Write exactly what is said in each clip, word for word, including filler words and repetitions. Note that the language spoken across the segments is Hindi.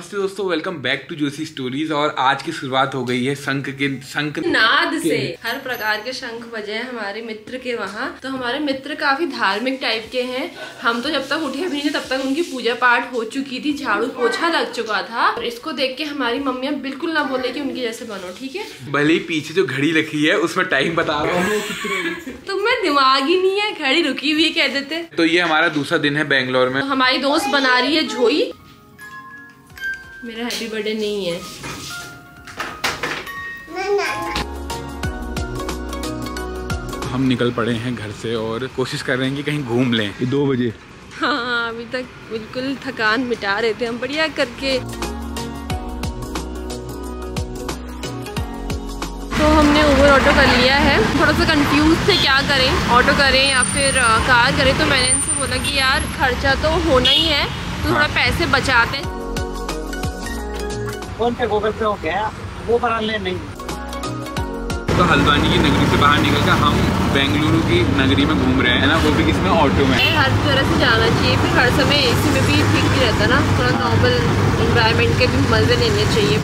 नमस्ते दोस्तों, welcome back to Joshi stories. और आज की शुरुआत हो गई है शंख के शंख नाद से। हर प्रकार के शंख बजे हैं हमारे मित्र के वहाँ। तो हमारे मित्र काफी धार्मिक टाइप के हैं। हम तो जब तक उठे भी नहीं तब तक उनकी पूजा पाठ हो चुकी थी, झाड़ू पोछा लग चुका था। और इसको देख के हमारी मम्मियाँ बिल्कुल ना बोले कि उनके जैसे बनो, ठीक है। भले ही पीछे जो घड़ी रखी है उसमें टाइम बता रहा हूँ। तुम्हें दिमाग ही नहीं है, घड़ी रुकी हुई कह देते। तो ये हमारा दूसरा दिन है बेंगलोर में। तो हमारी दोस्त बना रही है झोई। मेरा हैप्पी बर्थडे नहीं है। हम निकल पड़े हैं घर से और कोशिश कर रहे हैं कि कहीं घूम लें। दो बजे हाँ, अभी तक बिल्कुल थकान मिटा रहे थे हम बढ़िया करके। तो हमने उबर ऑटो कर लिया है। थोड़ा सा कंफ्यूज थे क्या करें, ऑटो करें या फिर कार करें। तो मैंने इनसे बोला कि यार खर्चा तो होना ही है, तो थोड़ा पैसे बचाते हैं। फोन पे गूगल पे हो गया, वो बना ले नहीं। तो हल्द्वानी की नगरी से बाहर निकलकर हम बेंगलुरु की नगरी में घूम रहे हैं ना, वो भी किसमें, ऑटो में। हर तरह से जाना चाहिए, फिर हर समय एसी में भी ठीक नहीं रहता ना, थोड़ा नॉर्मल एनवायरनमेंट के भी मजे लेने चाहिए।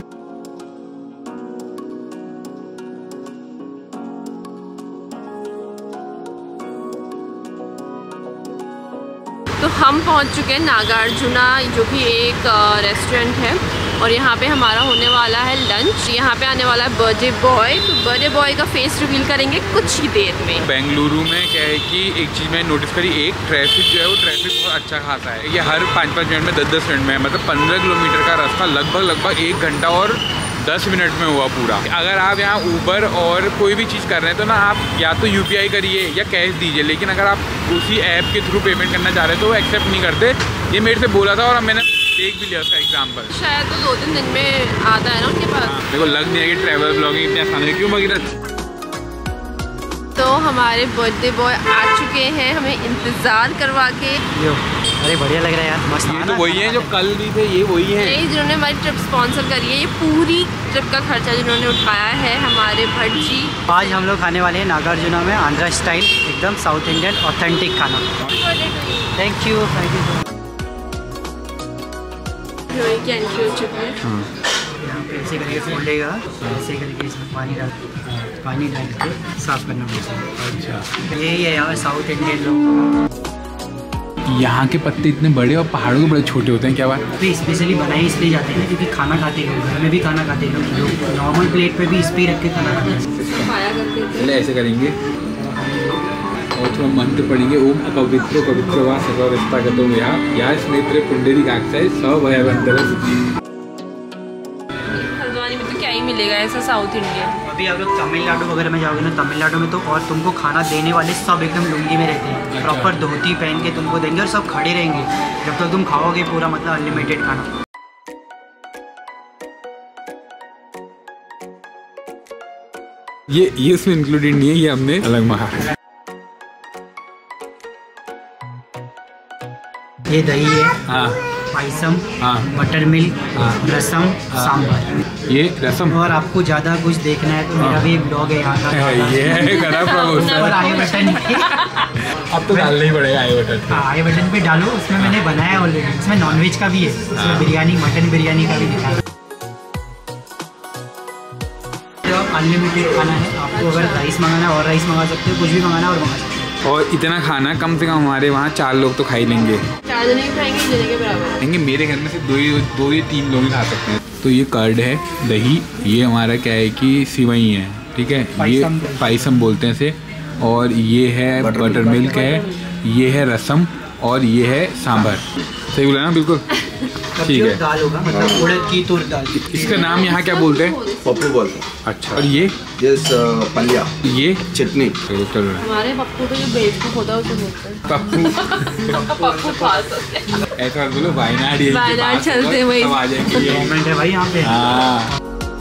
तो हम पहुंच चुके हैं नागार्जुना, जो कि एक रेस्टोरेंट है। और यहाँ पे हमारा होने वाला है लंच। यहाँ पे आने वाला है बर्थडे बॉय। तो बर्थडे बॉय का फेस रिवील करेंगे कुछ ही देर में। बेंगलुरु में क्या है कि एक चीज़ मैंने नोटिस करी, एक ट्रैफिक जो है वो ट्रैफिक बहुत अच्छा खासा है। ये हर पाँच पाँच मिनट में दस दस मिनट में, मतलब पंद्रह किलोमीटर का रास्ता लगभग लगभग एक घंटा और दस मिनट में हुआ पूरा। अगर आप यहाँ ऊबर और कोई भी चीज़ कर रहे हैं तो ना आप या तो यूपीआई करिए या कैश दीजिए। लेकिन अगर आप उसी ऐप के थ्रू पेमेंट करना चाह रहे हैं तो वो एक्सेप्ट नहीं करते। ये मेरे से बोला था और मैंने देख भी लिया उसका एग्जाम्पल। शायद तो दो तीन दिन में आता है ना उनके पास। हाँ, देखो लग नहीं है कि ट्रैवल ब्लॉगिंग इतनी आसान है। क्यों भगीरथ? तो हमारे बर्थडे बॉय आ चुके हैं हमें इंतजार करवा के। अरे बढ़िया लग रहा है यार, मस्त। ये तो वही है जो कल भी थे, ये वही है नहीं, जिन्होंने हमारी ट्रिप स्पॉन्सर करी है। ये पूरी ट्रिप का खर्चा जिन्होंने उठाया है हमारे भट्ट जी। आज हम लोग खाने वाले हैं नागार्जुना में आंध्रा स्टाइल, एकदम साउथ इंडियन ऑथेंटिक खाना। Thank you thank you. की एंट्री हो चुकी है। यहाँ पे ऐसे करके फूलेगा, ऐसे करके इसमें पानी डाल पानी डाल के साफ करना पड़ता है। अच्छा, यही है यहाँ साउथ इंडियन लोग। यहाँ के पत्ते इतने बड़े और पहाड़ों के बड़े छोटे होते हैं, क्या बात? अभी स्पेशली बनाए इसलिए जाते हैं क्योंकि खाना खाते हैं, घर में भी खाना खाते हैं लोग, नॉर्मल प्लेट पे भी इस पे रख के खाना खाते हैं। खाया करते थे। पहले ऐसे करेंगे और थोड़ा मंत्र पढ़ेंगे, ओम अपवित्रो पवित्रो वा सर्वविस्तागतो यहाँ यहाँ स्नेत्र पुंडरी काक्षाय सभयवंतरः। हल्द्वानी में तो क्या ही मिलेगा ऐसा साउथ इंडियन। अभी आप लोग तमिलनाडु वगैरह में जाओगे ना, तमिलनाडु में तो और तुमको खाना देने वाले सब एकदम लुंगी में रहते हैं। अच्छा। प्रॉपर धोती पहन के तुमको देंगे और सब खड़े रहेंगे जब तक तुम खाओगे पूरा, मतलब अनलिमिटेड खाना। ये ये इसमें इंक्लूडेड नहीं है, ये हमने अलग मंगा है। ये दही है, हाँ पायसम, हाँ, बटर मिल्क, हाँ, रसम, हाँ, सांभर। ये रसम। और आपको ज़्यादा कुछ देखना है तो मेरा भी एक ब्लॉग है यहाँ का, ये करा प्रमोशन। और आई बटन अब तो डालना ही पड़ेगा आई बटन। हाँ, आई बटन पे डालो, उसमें मैंने बनाया ऑलरेडी। इसमें नॉनवेज का भी है, इसमें बिरयानी, मटन बिरयानी का भी दिखा है। अनलिमिटेड खाना है, आपको अगर राइस मंगाना है और राइस मंगा सकते हो, कुछ भी मंगाना और मंगा सकते हो। और इतना खाना कम से कम हमारे वहाँ चार लोग तो खा ही लेंगे। चार जने की खाएंगे, जने के बराबर लेंगे। मेरे घर में सिर्फ दो ही दो या तीन लोग ही खा सकते हैं। तो ये कर्ड है, दही, ये हमारा क्या है कि सिवई है, ठीक है, ये पायसम बोलते हैं इसे। और ये है बटर मिल्क है, ये है रसम और ये है सांभर। सही बोला ना? बिल्कुल ठीक है। दाल होगा, मतलब उड़द की तुर दाल। इसका नाम यहाँ क्या बोलते हैं? पप्पू बोलते हैं। अच्छा, और ये जिस पलिया, ये चटनी। हमारे पप्पू तो जो बेवकूफ होता है उसे बोलते हैं पप्पू। पप्पू पास होते हैं। ऐसा बोलो वायनाड, ये वायनाड चलते हैं, वही आ जाएंगे। गवर्नमेंट है भाई यहाँ पे। हाँ,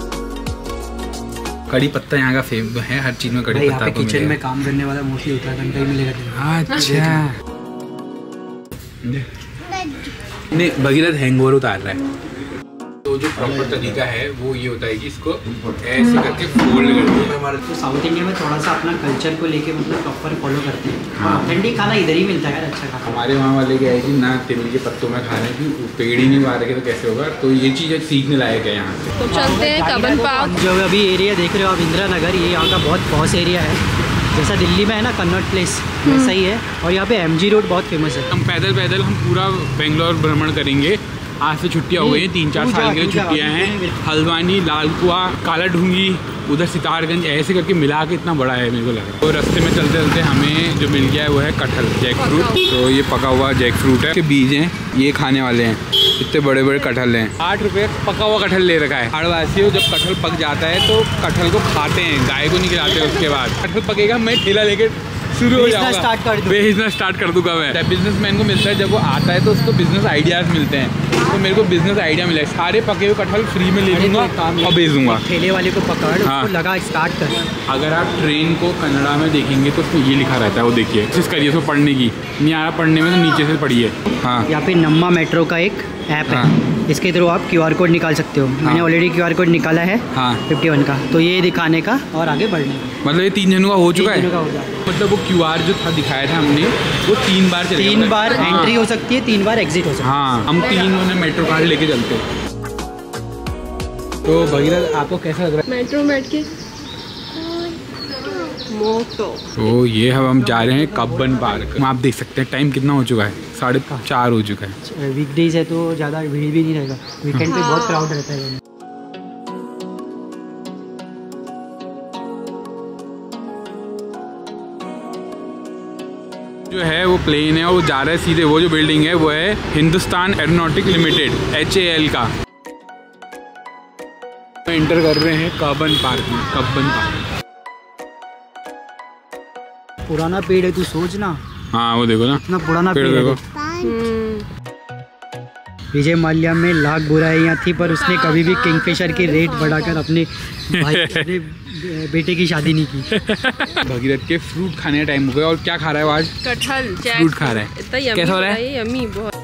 कड़ी पत्ता यहाँ का फेव है, हर चीज में कड़ी पत्ता। किचन में काम करने वाला मोस्टली उत्तराखंड का ही मिलेगा। अच्छा, नहीं भगीरथ हैंगओवर उतार रहा है। तो जो प्रॉपर तरीका है वो ये होता है कि इसको ऐसे करके फोल्ड करते हैं। तो साउथ इंडिया में थोड़ा सा अपना कल्चर को लेके मतलब प्रॉपर फॉलो करते हैं। हाँ, ऑथेंटिक खाना इधर ही मिलता है यार, अच्छा खाना। हमारे वहाँ वाले क्या है कि ना तिल के पत्तों में खा रहे हैं कि पेड़ ही नहीं पा रहे तो कैसे होगा, तो ये चीज़ सीखने लायक है यहाँ से। तो चलते हैं कबन पार्क। जो अभी एरिया देख रहे हो आप, इंदिरा नगर, ये यहाँ का बहुत पॉस एरिया है। जैसा दिल्ली में है ना कन्नॉट प्लेस, वैसा ही है। और यहाँ पे एमजी रोड बहुत फेमस है। हम पैदल पैदल हम पूरा बेंगलोर भ्रमण करेंगे। आज से छुट्टियाँ हो गई हैं, तीन चार साल के लिए छुट्टियाँ हैं। हल्द्वानी, लाल कुआं, काला ढूंगी, उधर सितारगंज, ऐसे करके मिला के इतना बड़ा है मेरे को लग रहा है। तो रास्ते में चलते चलते हमें जो मिल गया है वो है कटहल, जैक फ्रूट। तो ये पका हुआ जैक फ्रूट है, इसके बीज हैं, ये खाने वाले हैं। इतने बड़े बड़े कटहल हैं। आठ रुपये पका हुआ कटहल ले रखा है। हाड़वासियों जब कटहल पक जाता है तो कटहल को खाते हैं, गाय को नहीं खिलाते। उसके बाद कटहल पकेगा, मैं ठेला लेके शुरू हो जाऊंगा, स्टार्ट कर दूँ बेचना स्टार्ट कर दूंगा मैं। बिजनेसमैन को मिलता है जब वो आता है तो उसको बिजनेस आइडियाज़ मिलते हैं। तो मेरे को बिजनेस आइडिया मिला है, सारे पके हुए कटहल फ्री में ले लूँगा और बेच दूँगा। ठेले वाले को पकड़, हाँ। उसको लगा स्टार्ट कर। अगर आप ट्रेन को कन्नड़ा में देखेंगे तो उसमें ये लिखा रहता है, वो देखिए, कोशिश करिए उसको पढ़ने की। नहीं आ रहा पढ़ने में तो नीचे से पढ़िए। हाँ, यहाँ पे नम्मा मेट्रो का एक ऐप है। हाँ। इसके थ्रू आप क्यूआर कोड निकाल सकते हो। मैंने ऑलरेडी क्यूआर कोड निकाला है। हाँ। इक्यावन का, तो ये दिखाने का और आगे बढ़ने का। मतलब ये तीन जनों का हो चुका तीन है। जनों का हो जाएगा। मतलब वो क्यूआर जो था दिखाया था हमने, वो तीन बार चलेगा। तीन बार हाँ। एंट्री हो सकती है, तीन बार एग्जिट हो सकती है। हाँ, हम तीन में मेट्रो कार्ड लेके चलते हैं। तो भगीरथ आपको कैसा लग रहा है? मेट्रो बैठ के मोटो। तो ये हम हम जा रहे हैं कब्बन पार्क। आप देख सकते हैं टाइम कितना हो चुका है, साढ़े चार हो चुका है। वीकडेज है तो ज़्यादा भीड़ भी नहीं रहेगा, वीकेंड पे बहुत क्राउड रहता है। जो है वो प्लेन है और वो जा रहा है सीधे। वो जो बिल्डिंग है वो है Hindustan aeronautic limited, H A L का। एंटर कर रहे हैं कब्बन पार्क में। कब्बन पार्क पुराना पेड़ है, तू सोच ना। हाँ, वो देखो ना, इतना पुराना पेड़ पेड़ है। देखो। विजय माल्या में लाख बुराइयां थी, पर उसने कभी भी किंगफिशर की रेट बढ़ाकर अपने भाई अपने बेटे की शादी नहीं की। भगीरथ के फ्रूट खाने का टाइम हो गया। और क्या खा रहा है वो आज? कटहल, फ्रूट खा रहा है। इतना यम्मी कैसा हो रहा है? यम्मी, बहुत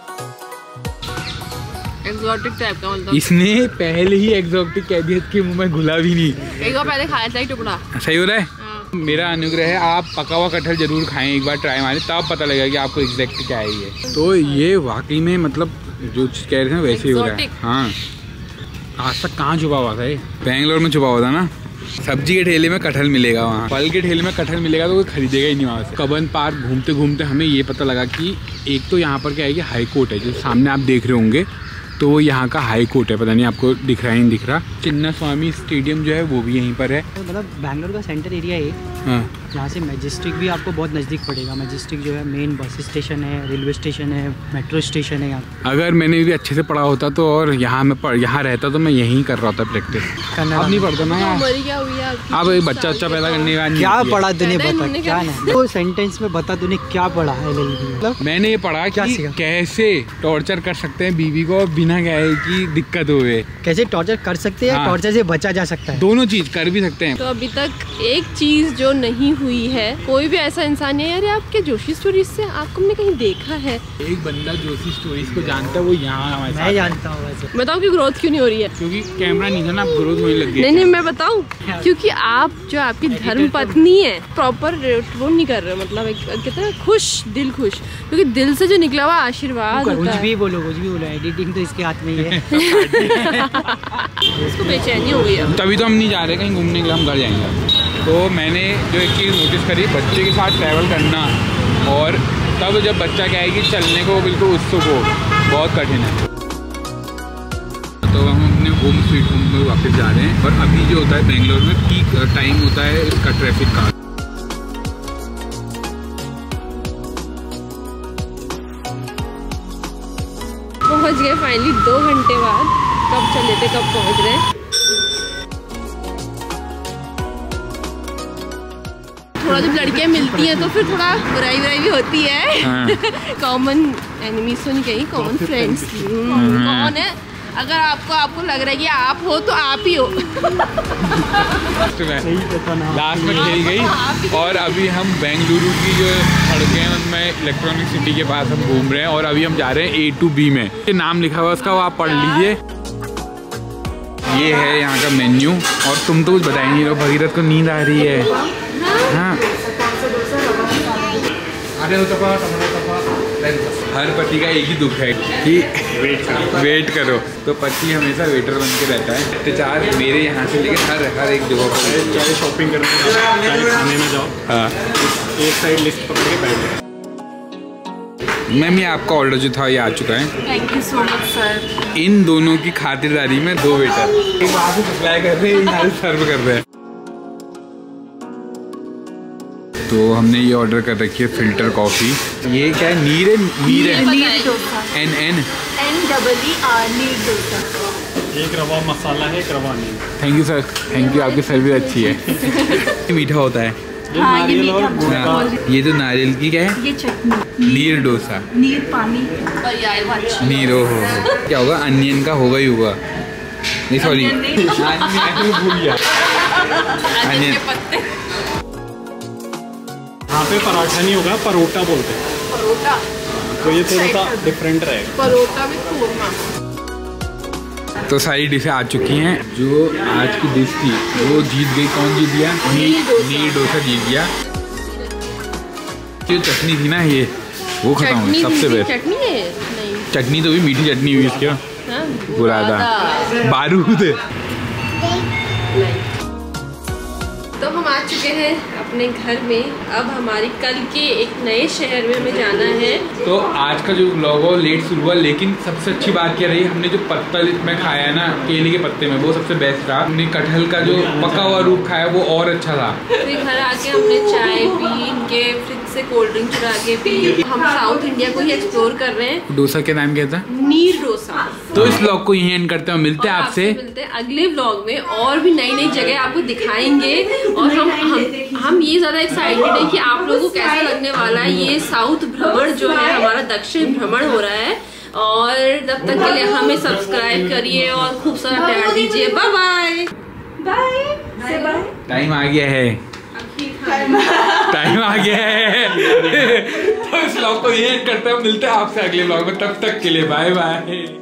एक्सोटिक टाइप का। मतलब इसने पहले ही एक्सोटिक कह दिया, इसके मुंह में घुला भी नहीं। एक बार पहले खाया था एक टुकड़ा। सही हो रहा है। मेरा अनुग्रह है, आप पका हुआ कटहल जरूर खाएं, एक बार ट्राई मारें, तब पता लगेगा कि आपको एग्जैक्ट क्या है ये। तो ये वाकई में मतलब जो कह रहे थे वैसे ही हो रहा है। हाँ, आज तक कहाँ छुपा हुआ था ये? बेंगलोर में छुपा हुआ था ना। सब्जी के ठेले में कटहल मिलेगा, वहाँ फल के ठेले में कटहल मिलेगा तो कोई खरीदेगा ही नहीं वहाँ से। कब्बन पार्क घूमते घूमते हमें ये पता लगा कि एक तो यहाँ पर क्या है कि हाई कोर्ट है, जो सामने आप देख रहे होंगे, तो वो यहाँ का हाई कोर्ट है। पता नहीं आपको दिख रहा है नहीं दिख रहा। चिन्ना स्वामी स्टेडियम जो है वो भी यहीं पर है। मतलब बैंगलोर का सेंटर एरिया है। हाँ, यहाँ से मैजेस्टिक भी आपको बहुत नज़दीक पड़ेगा। मैजेस्टिक जो है मेन बस स्टेशन है, रेलवे स्टेशन है, मेट्रो स्टेशन है यहाँ। अगर मैंने भी अच्छे से पढ़ा होता तो और यहाँ मैं पढ़ यहाँ रहता तो मैं यहीं कर रहा होता प्रैक्टिस। अब नहीं पढ़ता ना यार। उम्र क्या हुई है आपकी? अब एक बच्चा बच्चा पैदा करने का क्या पढ़ा तूने, पता है बता इन्होंने क्या क्या- ना वो सेंटेंस में बता तूने क्या पढ़ा है। मतलब मैंने ये पढ़ा क्या कि सीखा? कैसे टॉर्चर कर सकते हैं बीवी को बिना क्या है कि दिक्कत हुए। कैसे टॉर्चर कर सकते हैं या हाँ। टॉर्चर से बचा जा सकता है। दोनों चीज कर भी सकते हैं। तो अभी तक एक चीज जो नहीं हुई है, कोई भी ऐसा इंसान है यार, आपके जोशी स्टोरीज से आपको हमने कहीं देखा है। एक बंदा जोशी स्टोरीज को जानता है, वो यहाँ हमारे साथ मैं है। जानता हूँ वैसे। बताओ कि ग्रोथ क्यों नहीं हो रही है? क्योंकि कैमरा नहीं था ना, ग्रोथ होने लग गई। नहीं नहीं मैं बताऊं, क्योंकि आप जो आपकी धर्म पत्नी है प्रॉपर वो नहीं कर रहे हो। मतलब एक कहते हैं खुश दिल खुश, क्योंकि दिल से जो निकला हुआ आशीर्वाद कुछ होता भी है। बोलो कुछ भी बोलो, एडिटिंग तो इसके हाथ में ही है। इसको बेचैनी हो गई है। तभी तो हम नहीं जा रहे कहीं घूमने के लिए, हम घर जाएंगे। तो मैंने जो एक चीज़ नोटिस करी, बच्चे के साथ ट्रैवल करना, और तब जब बच्चा क्या है कि चलने को बिल्कुल उत्सुक हो, बहुत कठिन है। तो हम अपने होम स्वीट होम में वापस जा रहे हैं। और अभी जो होता है बेंगलोर में पीक टाइम होता है इसका ट्रैफिक का। पहुंच गए फाइनली दो घंटे बाद। कब चले थे कब पहुंच रहे हैं। थोड़ा जब लड़कियां मिलती हैं तो फिर थोड़ा बुराई बुराई भी होती है। कॉमन एनिमीज तो नहीं कहीं, कॉमन फ्रेंड्स। कौन है? अगर आपको आपको लग रहा है कि आप हो तो आप ही हो। लास्ट में खेल गई। और अभी हम बेंगलुरु की जो सड़कें हैं उनमें इलेक्ट्रॉनिक सिटी के पास हम घूम रहे हैं। और अभी हम जा रहे हैं ए टू बी में। ये नाम लिखा हुआ है उसका, वो आप पढ़ लीजिए। ये है यहाँ का मेन्यू। और तुम तो कुछ बताए नहीं रहो, भगीरथ को नींद आ रही है। हाँ हर पति का एक ही दुख है कि वेट करो वेट करो तो पति हमेशा वेटर बन के रहता है। अत्याचार मेरे यहाँ से लेकर हर हर एक जगह पर, चाहे शॉपिंग करने जाओ, चाहे खाने में जाओ, हाँ एक साइड लिस्ट पकड़ के बैठ जाओ। मैम ये आपका ऑर्डर जो था ये आ चुका है। Thank you so much sir. इन दोनों की खातिरदारी में दो वेटर एक वहाँ से सप्लाई कर रहे हैं, यहाँ से सर्व कर रहे हैं। तो हमने ये ऑर्डर कर रखी है फिल्टर कॉफ़ी। ये क्या है? नीर है? नीर है N N N double E R neer dosa. एक रवा मसाला है, एक रवा नहीं। Thank you sir, thank you, आपकी सर्विस अच्छी है। मीठा होता है। ये नारियल और गुड़ का। ये तो नारियल की क्या है? ये चटनी नीर डोसा। नीर पानी और यार अच्छी नीर हो क्या होगा? अनियन का होगा ही होगा। नहीं सॉरी भूल गया। अनियन के पत्ते। यहाँ पे पराठा नहीं होगा, परोटा बोलते हैं। परोटा तो ये थोड़ा सा डिफरेंट रहेगा। परोटा में कोरमा। तो सारी डिशें आ चुकी हैं। जो आज की डिश थी वो जीत गई। कौन जीत गया? नीर डोसा जीत गया। जो चटनी थी ना ये वो खत्म हो गई सबसे बेस्ट। चटनी है नहीं, चटनी तो भी मीठी चटनी हुई इसकी। हाँ? बुरादा बारूद। तो हम आ चुके हैं अपने घर में। अब हमारी कल के एक नए शहर में हमें जाना है। तो आज का जो व्लॉग हो लेट शुरू हुआ, लेकिन सबसे अच्छी बात क्या रही, हमने जो पत्ता इसमें खाया है ना केले के पत्ते में, वो सबसे बेस्ट था। हमने कटहल का जो पका हुआ रूप खाया वो और अच्छा था। फिर घर आके हमने चाय पी, इनके फ्रिज से कोल्ड ड्रिंक चुरा के पी। हम साउथ इंडिया को ही एक्सप्लोर कर रहे हैं। डोसा के नाम क्या था? नीर डोसा। तो इस व्लॉग को यहीं एंड करते हैं। मिलते हैं आपसे मिलते हैं अगले व्लॉग में और भी नई नई जगह आपको दिखाएंगे। और हम हम हम ये ज्यादा एक्साइटेड है कि आप लोगों को कैसा लगने वाला है ये साउथ भ्रमण जो है, हमारा दक्षिण भ्रमण हो रहा है। और तब तक के लिए हमें सब्सक्राइब करिए और खूब सारा प्यार दीजिए। Bye bye bye bye. Time आ गया है, टाइम आ गया है। तो इस व्लॉग को यहीं एंड करते हैं। मिलते हैं आपसे अगले व्लॉग में, तब तक के लिए बाय बाय।